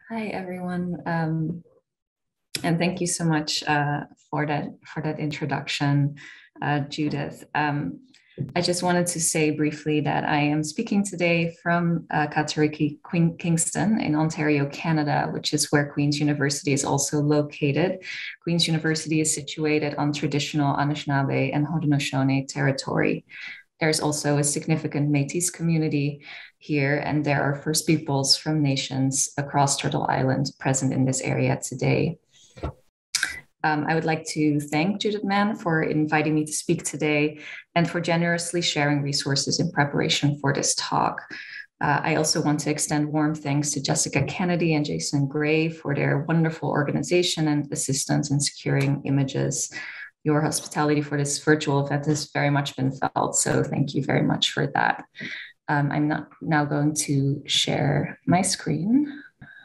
Hi, everyone, and thank you so much for that introduction, Judith. I just wanted to say briefly that I am speaking today from Katariki, Kingston in Ontario, Canada, which is where Queen's University is also located. Queen's University is situated on traditional Anishinaabe and Haudenosaunee territory. There's also a significant Métis community here, and there are First Peoples from nations across Turtle Island present in this area today. I would like to thank Judith Mann for inviting me to speak today and for generously sharing resources in preparation for this talk. I also want to extend warm thanks to Jessica Kennedy and Jason Gray for their wonderful organization and assistance in securing images. Your hospitality for this virtual event has very much been felt, so thank you very much for that. I'm now going to share my screen.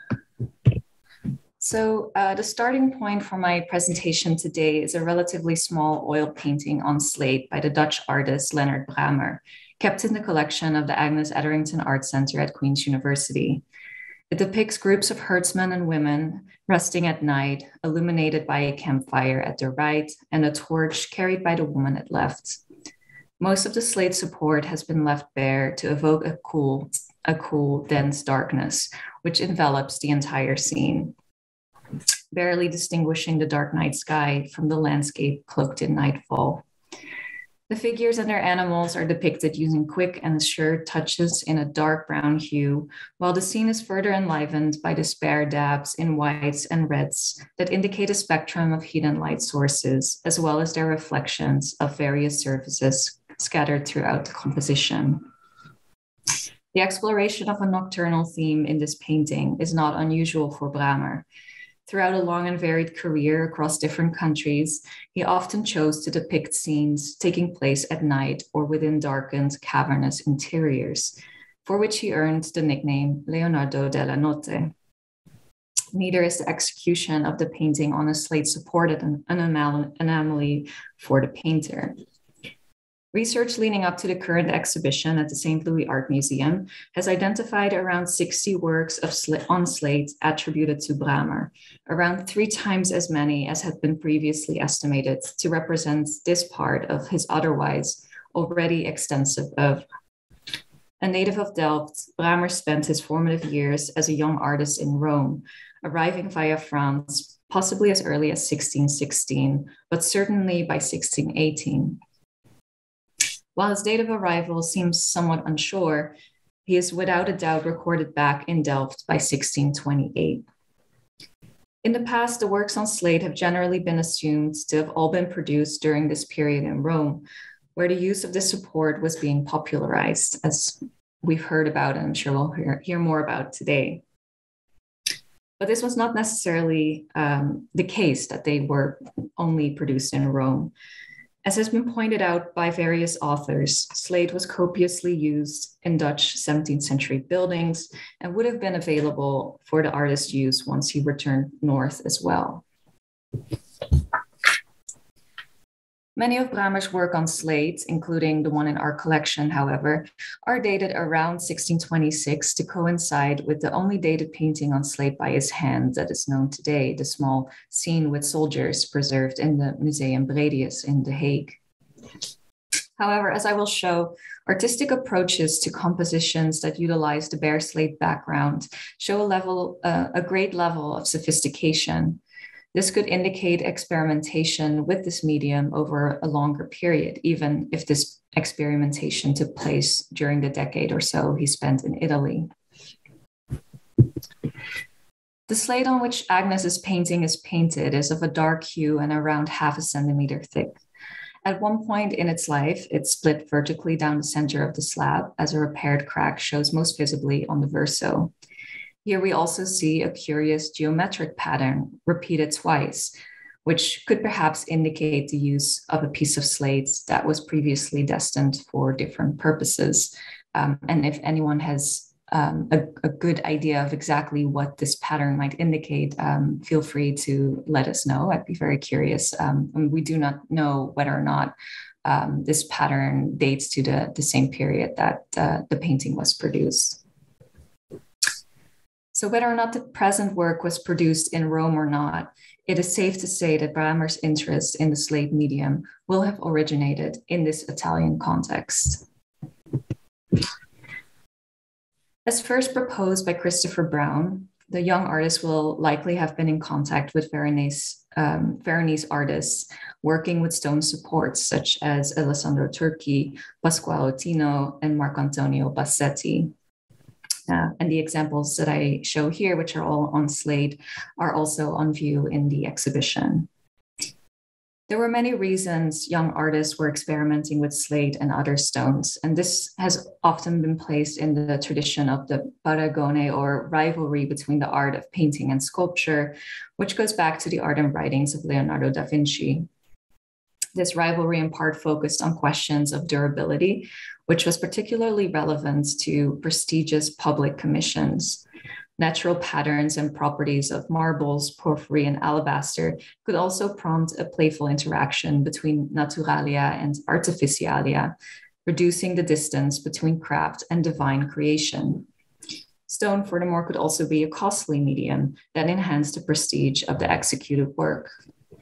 So the starting point for my presentation today is a relatively small oil painting on slate by the Dutch artist Leonard Bramer, kept in the collection of the Agnes Etherington Art Center at Queen's University. It depicts groups of herdsmen and women resting at night, illuminated by a campfire at their right and a torch carried by the woman at left. Most of the slate support has been left bare to evoke a cool, dense darkness, which envelops the entire scene, barely distinguishing the dark night sky from the landscape cloaked in nightfall. The figures and their animals are depicted using quick and assured touches in a dark brown hue, while the scene is further enlivened by the spare dabs in whites and reds that indicate a spectrum of heat and light sources, as well as their reflections of various surfaces scattered throughout the composition. The exploration of a nocturnal theme in this painting is not unusual for Bramer. Throughout a long and varied career across different countries, he often chose to depict scenes taking place at night or within darkened, cavernous interiors, for which he earned the nickname Leonardo della Notte. Neither is the execution of the painting on a slate supported an anomaly for the painter. Research leading up to the current exhibition at the St. Louis Art Museum has identified around 60 works on slate attributed to Bramer, around 3 times as many as had been previously estimated to represent this part of his otherwise already extensive oeuvre. A native of Delft, Bramer spent his formative years as a young artist in Rome, arriving via France, possibly as early as 1616, but certainly by 1618. While his date of arrival seems somewhat unsure, he is without a doubt recorded back in Delft by 1628. In the past, the works on slate have generally been assumed to have all been produced during this period in Rome, where the use of this support was being popularized, as we've heard about and I'm sure we'll hear more about today. But this was not necessarily the case that they were only produced in Rome. As has been pointed out by various authors, slate was copiously used in Dutch 17th century buildings and would have been available for the artist's use once he returned north as well. Many of Bramer's work on slate, including the one in our collection, however, are dated around 1626 to coincide with the only dated painting on slate by his hand that is known today, the small scene with soldiers preserved in the Museum Bredius in The Hague. However, as I will show, artistic approaches to compositions that utilize the bare slate background show a great level of sophistication. This could indicate experimentation with this medium over a longer period, even if this experimentation took place during the decade or so he spent in Italy. The slate on which Agnes's painting is painted is of a dark hue and around 0.5 centimeter thick. At one point in its life, it split vertically down the center of the slab, as a repaired crack shows most visibly on the verso. Here we also see a curious geometric pattern repeated twice, which could perhaps indicate the use of a piece of slate that was previously destined for different purposes. And if anyone has a good idea of exactly what this pattern might indicate, feel free to let us know. I'd be very curious. We do not know whether or not this pattern dates to the same period that the painting was produced. So whether or not the present work was produced in Rome or not, it is safe to say that Bramer's interest in the slate medium will have originated in this Italian context. As first proposed by Christopher Brown, the young artist will likely have been in contact with Veronese artists working with stone supports such as Alessandro Turchi, Pasquale Tino, and Marcantonio Bassetti. And the examples that I show here, which are all on slate, are also on view in the exhibition. There were many reasons young artists were experimenting with slate and other stones, and this has often been placed in the tradition of the paragone, or rivalry between the art of painting and sculpture, which goes back to the art and writings of Leonardo da Vinci. This rivalry in part focused on questions of durability, which was particularly relevant to prestigious public commissions. Natural patterns and properties of marbles, porphyry, and alabaster could also prompt a playful interaction between naturalia and artificialia, reducing the distance between craft and divine creation. Stone, furthermore, could also be a costly medium that enhanced the prestige of the executed work.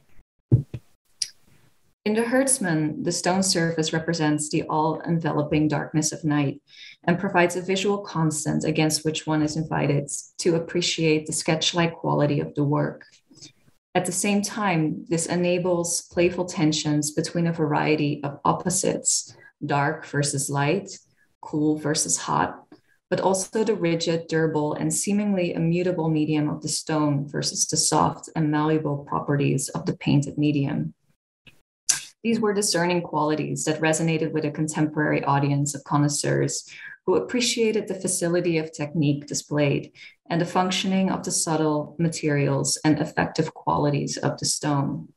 In the Hertzmann, the stone surface represents the all-enveloping darkness of night and provides a visual constant against which one is invited to appreciate the sketch-like quality of the work. At the same time, this enables playful tensions between a variety of opposites, dark versus light, cool versus hot, but also the rigid, durable, and seemingly immutable medium of the stone versus the soft and malleable properties of the painted medium. These were discerning qualities that resonated with a contemporary audience of connoisseurs who appreciated the facility of technique displayed and the functioning of the subtle materials and effective qualities of the stone.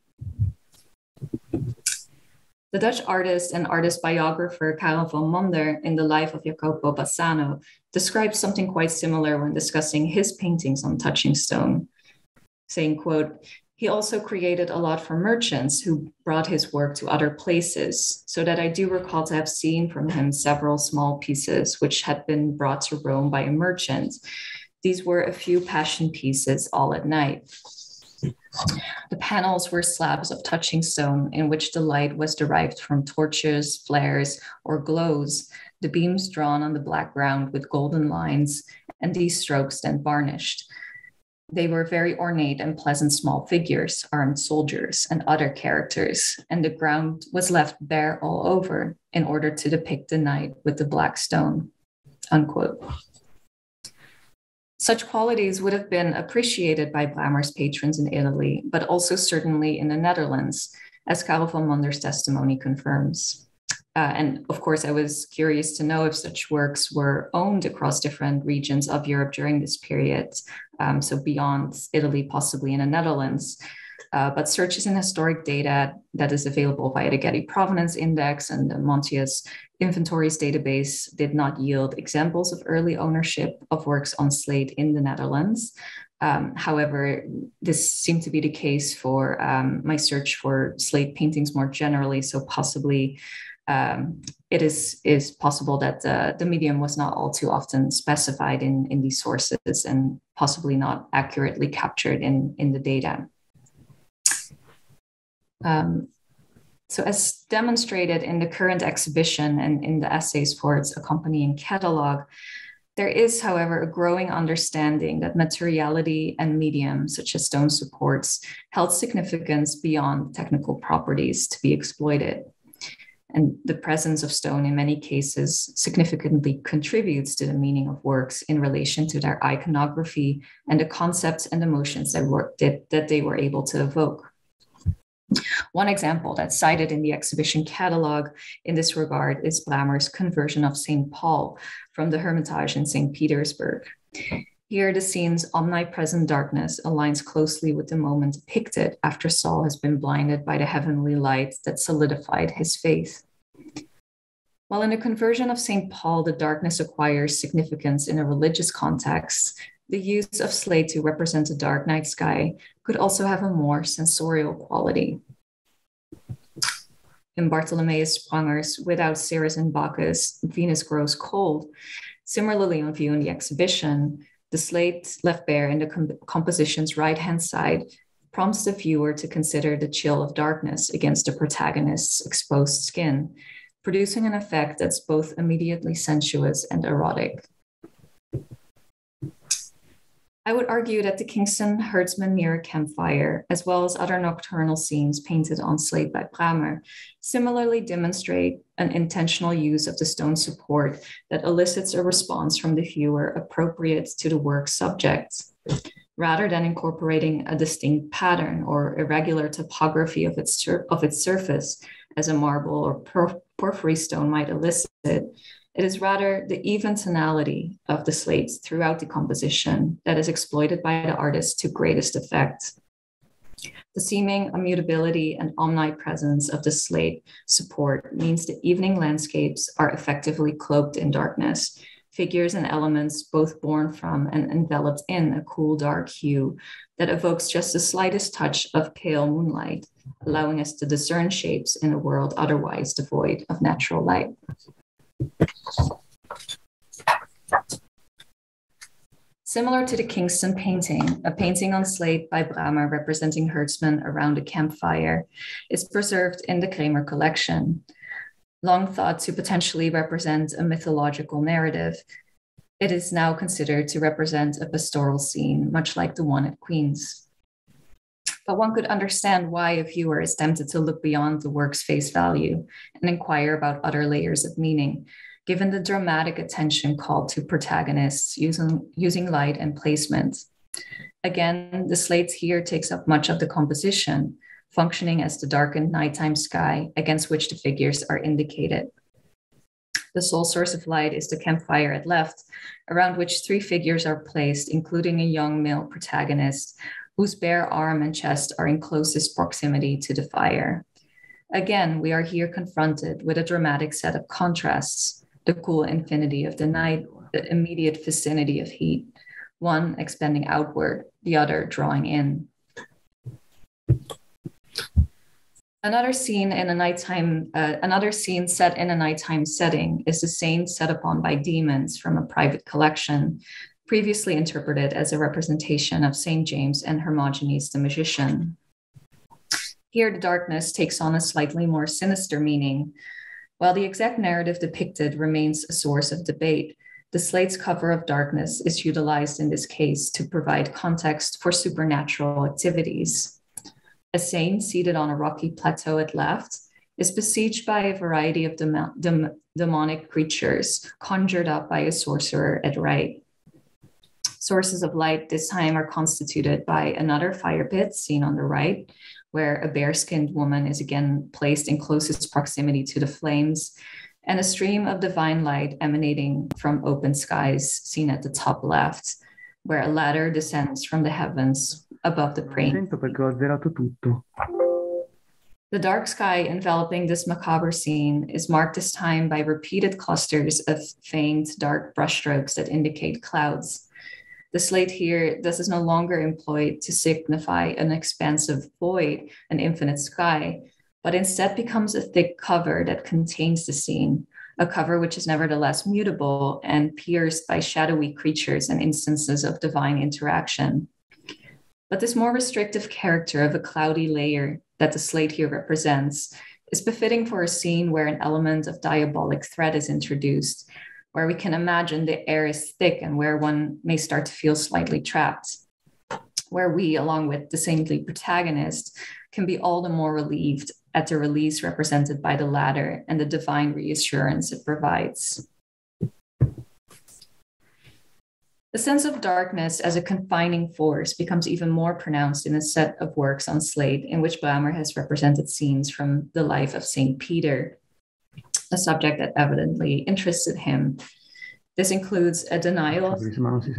The Dutch artist and artist biographer Karel van Mander, in the life of Jacopo Bassano, describes something quite similar when discussing his paintings on touching stone, saying, quote, "He also created a lot for merchants who brought his work to other places, so that I do recall to have seen from him several small pieces which had been brought to Rome by a merchant. These were a few passion pieces all at night. The panels were slabs of touching stone in which the light was derived from torches, flares, or glows, the beams drawn on the black ground with golden lines, and these strokes then varnished. They were very ornate and pleasant small figures, armed soldiers, and other characters, and the ground was left bare all over in order to depict the night with the black stone," unquote. Such qualities would have been appreciated by Bramer's patrons in Italy, but also certainly in the Netherlands, as Karel van Mander's testimony confirms. And of course, I was curious to know if such works were owned across different regions of Europe during this period, so beyond Italy, possibly in the Netherlands. But searches in historic data that is available via the Getty Provenance Index and the Montius Inventories database did not yield examples of early ownership of works on slate in the Netherlands. However, this seemed to be the case for my search for slate paintings more generally, so possibly it is possible that the medium was not all too often specified in these sources and possibly not accurately captured in the data. So as demonstrated in the current exhibition and in the essays for its accompanying catalog, there is, however, a growing understanding that materiality and medium, such as stone supports, held significance beyond technical properties to be exploited. And the presence of stone in many cases significantly contributes to the meaning of works in relation to their iconography and the concepts and emotions that they were able to evoke. One example that's cited in the exhibition catalog in this regard is Bramer's conversion of St. Paul from the Hermitage in St. Petersburg. Here, the scene's omnipresent darkness aligns closely with the moment depicted after Saul has been blinded by the heavenly light that solidified his faith. While in the conversion of St. Paul, the darkness acquires significance in a religious context, the use of slate to represent a dark night sky could also have a more sensorial quality. In Bartholomeus Spranger's Without Ceres and Bacchus, Venus Grows Cold, similarly on view in the exhibition, The slate left bare in the composition's right-hand side prompts the viewer to consider the chill of darkness against the protagonist's exposed skin, producing an effect that's both immediately sensuous and erotic. I would argue that the Kingston Herdsman Mirror Campfire, as well as other nocturnal scenes painted on slate by Bramer, similarly demonstrate an intentional use of the stone support that elicits a response from the viewer appropriate to the work's subject. Rather than incorporating a distinct pattern or irregular topography of its surface, as a marble or porphyry stone might elicit, it is rather the even tonality of the slates throughout the composition that is exploited by the artist to greatest effect. The seeming immutability and omnipresence of the slate support means the evening landscapes are effectively cloaked in darkness, figures and elements both born from and enveloped in a cool dark hue that evokes just the slightest touch of pale moonlight, allowing us to discern shapes in a world otherwise devoid of natural light. Similar to the Kingston painting, a painting on slate by Bramer representing herdsmen around a campfire is preserved in the Kramer collection. Long thought to potentially represent a mythological narrative, it is now considered to represent a pastoral scene, much like the one at Queen's. But one could understand why a viewer is tempted to look beyond the work's face value and inquire about other layers of meaning, given the dramatic attention called to protagonists using light and placement. Again, the slate here takes up much of the composition, functioning as the darkened nighttime sky against which the figures are indicated. The sole source of light is the campfire at left, around which three figures are placed, including a young male protagonist, whose bare arm and chest are in closest proximity to the fire. Again, we are here confronted with a dramatic set of contrasts: the cool infinity of the night, the immediate vicinity of heat, one expanding outward, the other drawing in. Another scene set in a nighttime setting is the scene set upon by demons from a private collection, previously interpreted as a representation of St. James and Hermogenes the magician. Here, the darkness takes on a slightly more sinister meaning. While the exact narrative depicted remains a source of debate, the slate's cover of darkness is utilized in this case to provide context for supernatural activities. A saint seated on a rocky plateau at left is besieged by a variety of demonic creatures conjured up by a sorcerer at right. Sources of light this time are constituted by another fire pit seen on the right, where a bare-skinned woman is again placed in closest proximity to the flames, and a stream of divine light emanating from open skies seen at the top left, where a ladder descends from the heavens above the praying. The dark sky enveloping this macabre scene is marked this time by repeated clusters of faint dark brushstrokes that indicate clouds. The slate here thus is no longer employed to signify an expansive void, an infinite sky, but instead becomes a thick cover that contains the scene, a cover which is nevertheless mutable and pierced by shadowy creatures and instances of divine interaction. But this more restrictive character of a cloudy layer that the slate here represents is befitting for a scene where an element of diabolic threat is introduced, where we can imagine the air is thick and where one may start to feel slightly trapped, where we, along with the saintly protagonist, can be all the more relieved at the release represented by the ladder and the divine reassurance it provides. The sense of darkness as a confining force becomes even more pronounced in a set of works on slate in which Bramer has represented scenes from the life of St. Peter, a subject that evidently interested him. This includes a denial of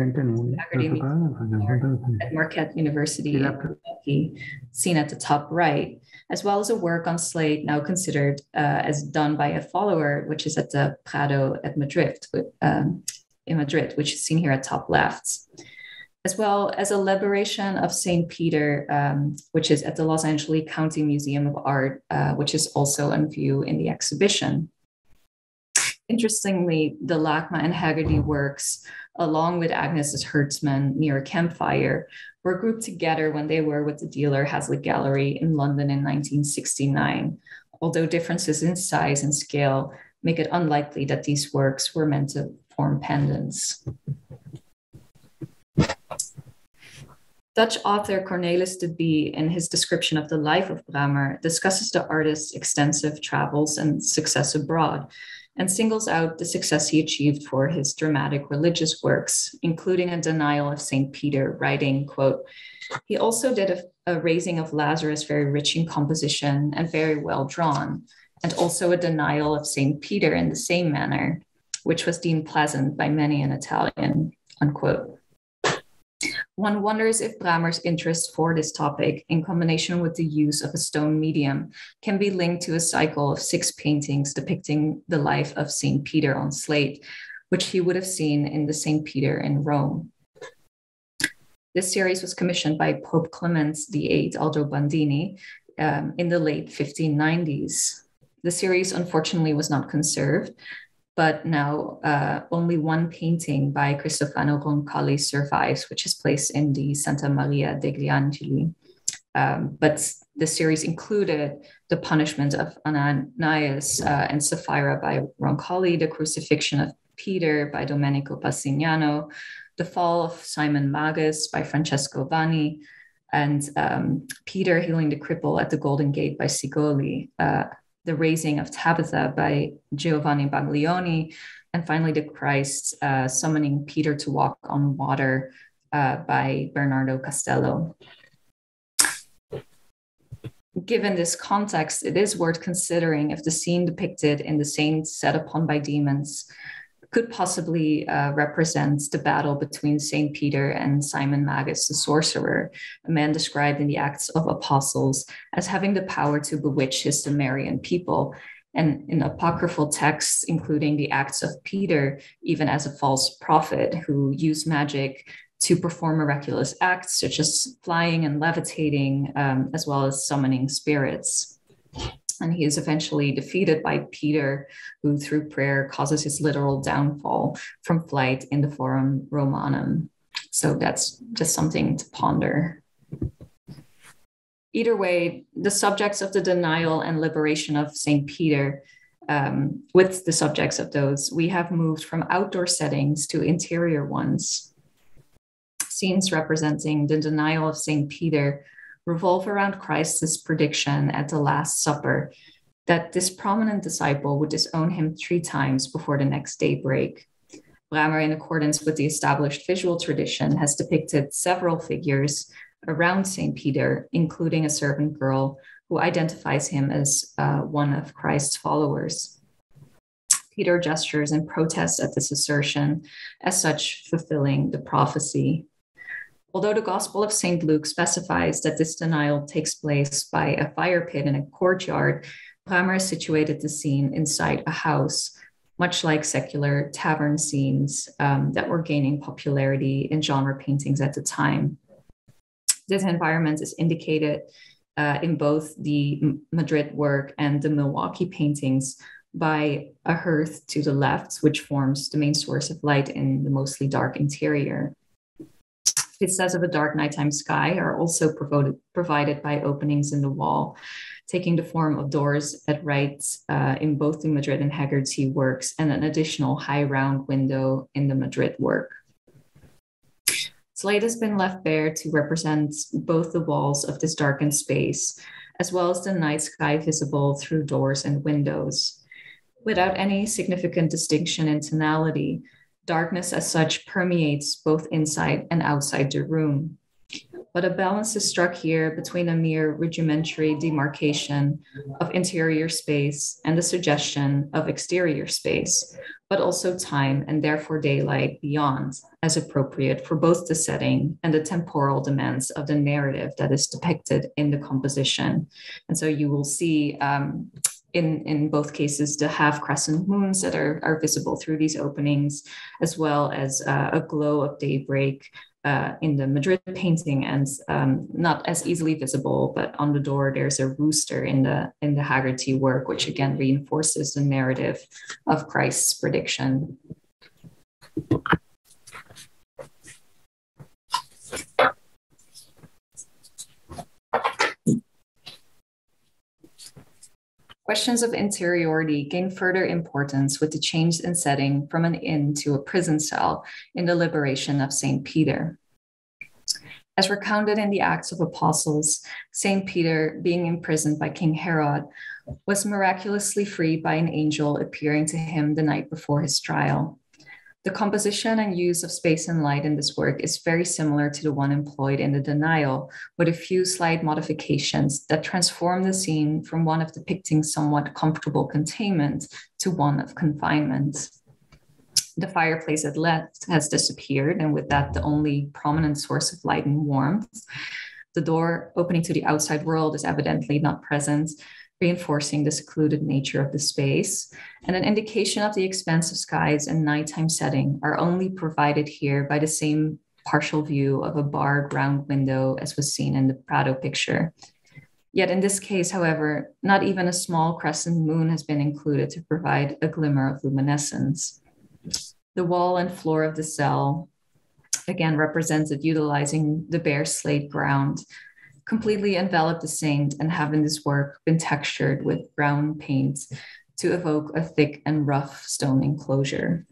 at Marquette University in Kentucky, seen at the top right, as well as a work on slate now considered as done by a follower, which is at the Prado at Madrid, in Madrid, which is seen here at top left, as well as a liberation of St. Peter, which is at the Los Angeles County Museum of Art, which is also on view in the exhibition. Interestingly, the Lachma and Haggerty works along with Agnes's herdsmen near a campfire, were grouped together when they were with the dealer Hazlitt Gallery in London in 1969, although differences in size and scale make it unlikely that these works were meant to form pendants. Dutch author Cornelis de Bie, in his description of the life of Bramer, discusses the artist's extensive travels and success abroad, and singles out the success he achieved for his dramatic religious works, including a denial of St. Peter, writing, quote, "He also did a raising of Lazarus very rich in composition and very well drawn, and also a denial of St. Peter in the same manner, which was deemed pleasant by many in Italian," unquote. One wonders if Bramer's interest for this topic, in combination with the use of a stone medium, can be linked to a cycle of 6 paintings depicting the life of St. Peter on slate, which he would have seen in the St. Peter in Rome. This series was commissioned by Pope Clement VIII Aldobandini in the late 1590s. The series, unfortunately, was not conserved, but now only one painting by Cristofano Roncalli survives, which is placed in the Santa Maria degli Angeli. But the series included the punishment of Ananias and Sapphira by Roncalli, the crucifixion of Peter by Domenico Passignano, the fall of Simon Magus by Francesco Vanni, and Peter healing the cripple at the Golden Gate by Sigoli, the raising of Tabitha by Giovanni Baglioni, and finally the Christ summoning Peter to walk on water by Bernardo Castello. Given this context, it is worth considering if the scene depicted in The Saints Set Upon by Demons could possibly represent the battle between St. Peter and Simon Magus, the sorcerer, a man described in the Acts of Apostles as having the power to bewitch his Sumerian people, and in apocryphal texts, including the Acts of Peter, even as a false prophet who used magic to perform miraculous acts such as flying and levitating, as well as summoning spirits. And he is eventually defeated by Peter, who through prayer causes his literal downfall from flight in the Forum Romanum. So that's just something to ponder. Either way, the subjects of the denial and liberation of St. Peter, with the subjects of those, we have moved from outdoor settings to interior ones. Scenes representing the denial of St. Peter revolve around Christ's prediction at the Last Supper that this prominent disciple would disown him 3 times before the next daybreak. Bramer, in accordance with the established visual tradition, has depicted several figures around St. Peter, including a servant girl who identifies him as one of Christ's followers. Peter gestures in protest at this assertion, as such fulfilling the prophecy. Although the Gospel of St. Luke specifies that this denial takes place by a fire pit in a courtyard, Bramer situated the scene inside a house, much like secular tavern scenes that were gaining popularity in genre paintings at the time. This environment is indicated in both the Madrid work and the Milwaukee paintings by a hearth to the left, which forms the main source of light in the mostly dark interior. Vistas of a dark nighttime sky are also provided by openings in the wall, taking the form of doors at right in both the Madrid and Haggerty works, and an additional high round window in the Madrid work. Slate has been left bare to represent both the walls of this darkened space, as well as the night sky visible through doors and windows. Without any significant distinction in tonality, darkness as such permeates both inside and outside the room. But a balance is struck here between a mere rudimentary demarcation of interior space and the suggestion of exterior space, but also time and therefore daylight beyond, as appropriate for both the setting and the temporal demands of the narrative that is depicted in the composition. And so you will see in both cases, the half crescent moons that are visible through these openings, as well as a glow of daybreak in the Madrid painting, and not as easily visible, but on the door there's a rooster in the Haggerty work, which again reinforces the narrative of Christ's prediction. Questions of interiority gain further importance with the change in setting from an inn to a prison cell in the liberation of St. Peter. As recounted in the Acts of Apostles, St. Peter, being imprisoned by King Herod, was miraculously freed by an angel appearing to him the night before his trial. The composition and use of space and light in this work is very similar to the one employed in the Denial, with a few slight modifications that transform the scene from one of depicting somewhat comfortable containment to one of confinement. The fireplace at left has disappeared, and with that, the only prominent source of light and warmth. The door opening to the outside world is evidently not present, reinforcing the secluded nature of the space. And an indication of the expansive skies and nighttime setting are only provided here by the same partial view of a barred round window as was seen in the Prado picture. Yet in this case, however, not even a small crescent moon has been included to provide a glimmer of luminescence. The wall and floor of the cell, again represented utilizing the bare slate ground, completely envelop the saint and have in this work been textured with brown paint to evoke a thick and rough stone enclosure.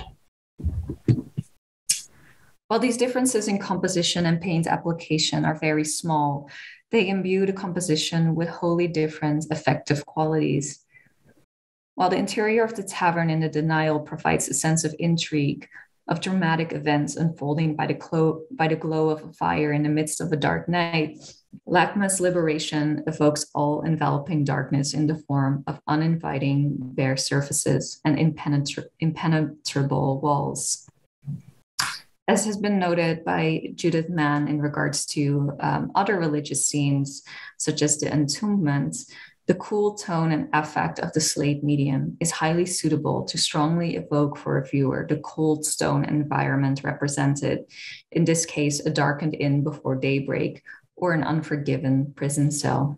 While these differences in composition and paint application are very small, they imbue the composition with wholly different affective qualities. While the interior of the tavern in the Denial provides a sense of intrigue, of dramatic events unfolding by the glow of a fire in the midst of a dark night, LACMA's Liberation evokes all-enveloping darkness in the form of uninviting bare surfaces and impenetrable walls. As has been noted by Judith Mann in regards to other religious scenes, such as the entombment, the cool tone and affect of the slate medium is highly suitable to strongly evoke for a viewer the cold stone environment represented, in this case, a darkened inn before daybreak or an unforgiven prison cell.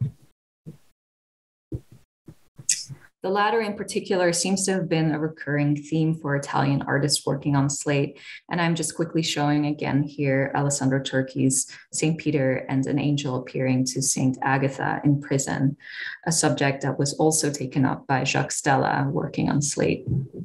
The latter in particular seems to have been a recurring theme for Italian artists working on slate. And I'm just quickly showing again here Alessandro Turchi's St. Peter and an angel appearing to St. Agatha in prison, a subject that was also taken up by Jacques Stella working on slate.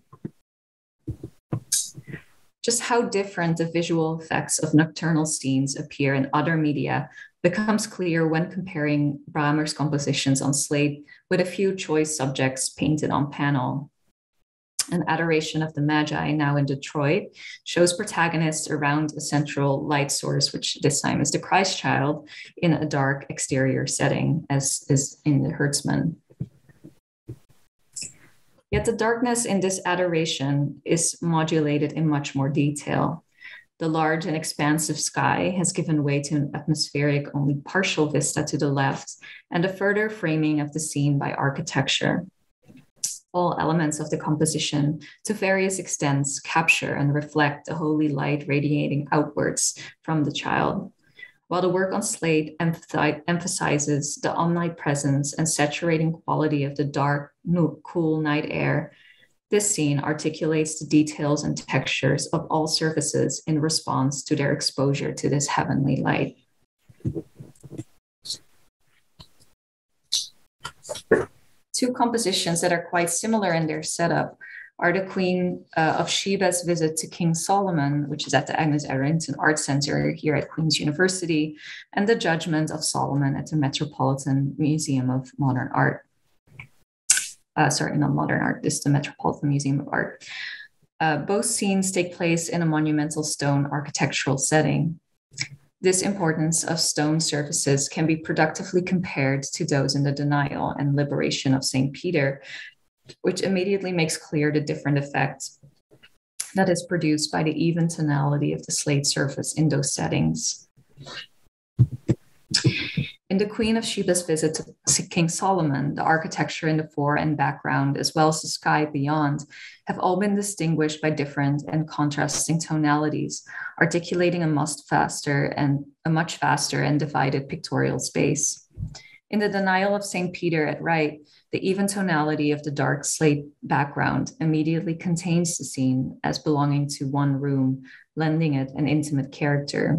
Just how different the visual effects of nocturnal scenes appear in other media becomes clear when comparing Bramer's compositions on slate with a few choice subjects painted on panel. An Adoration of the Magi, now in Detroit, shows protagonists around a central light source, which this time is the Christ child, in a dark exterior setting, as is in the Hertzmann. Yet the darkness in this adoration is modulated in much more detail. The large and expansive sky has given way to an atmospheric, only partial vista to the left, and a further framing of the scene by architecture. All elements of the composition, to various extents, capture and reflect the holy light radiating outwards from the child. While the work on slate emphasizes the omnipresence and saturating quality of the dark, cool night air, this scene articulates the details and textures of all surfaces in response to their exposure to this heavenly light. Two compositions that are quite similar in their setup are the Queen of Sheba's visit to King Solomon, which is at the Agnes Arrington Art Center here at Queen's University, and the Judgment of Solomon at the Metropolitan Museum of Modern Art. Sorry, not modern art, this is the Metropolitan Museum of Art. Both scenes take place in a monumental stone architectural setting. This importance of stone surfaces can be productively compared to those in the Denial and Liberation of St. Peter, which immediately makes clear the different effect that is produced by the even tonality of the slate surface in those settings. In the Queen of Sheba's visit to King Solomon, the architecture in the fore and background, as well as the sky beyond, have all been distinguished by different and contrasting tonalities, articulating a much faster and divided pictorial space. In the Denial of St. Peter at right, the even tonality of the dark slate background immediately contains the scene as belonging to one room, lending it an intimate character.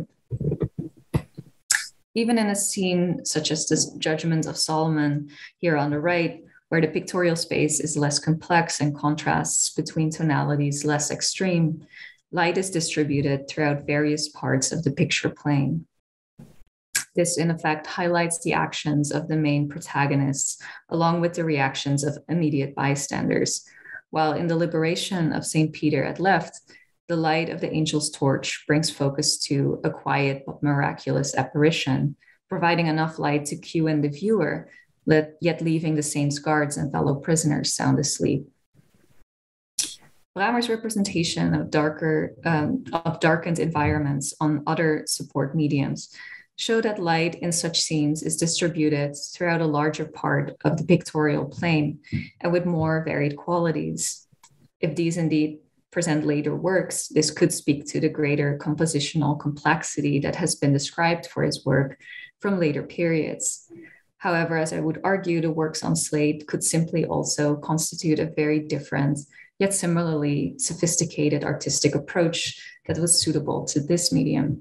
Even in a scene such as this Judgment of Solomon here on the right, where the pictorial space is less complex and contrasts between tonalities less extreme, light is distributed throughout various parts of the picture plane. This, in effect, highlights the actions of the main protagonists, along with the reactions of immediate bystanders, while in the liberation of St. Peter at left, the light of the angel's torch brings focus to a quiet but miraculous apparition, providing enough light to cue in the viewer, yet leaving the saint's guards and fellow prisoners sound asleep. Bramer's representation of darkened environments on other support mediums show that light in such scenes is distributed throughout a larger part of the pictorial plane and with more varied qualities. If these indeed present later works, this could speak to the greater compositional complexity that has been described for his work from later periods. However, as I would argue, the works on slate could simply also constitute a very different, yet similarly sophisticated artistic approach that was suitable to this medium.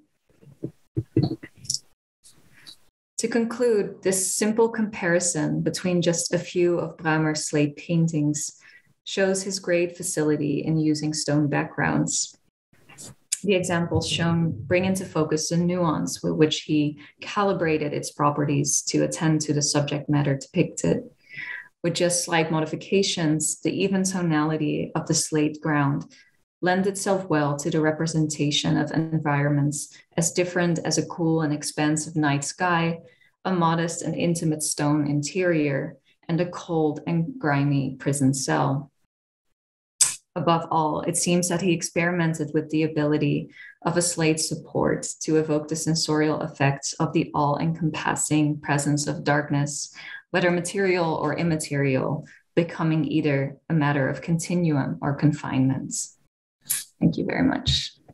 To conclude, this simple comparison between just a few of Bramer's slate paintings shows his great facility in using stone backgrounds. The examples shown bring into focus the nuance with which he calibrated its properties to attend to the subject matter depicted. With just slight modifications, the even tonality of the slate ground lend itself well to the representation of environments as different as a cool and expansive night sky, a modest and intimate stone interior, and a cold and grimy prison cell. Above all, it seems that he experimented with the ability of a slate support to evoke the sensorial effects of the all-encompassing presence of darkness, whether material or immaterial, becoming either a matter of continuum or confinement. Thank you very much.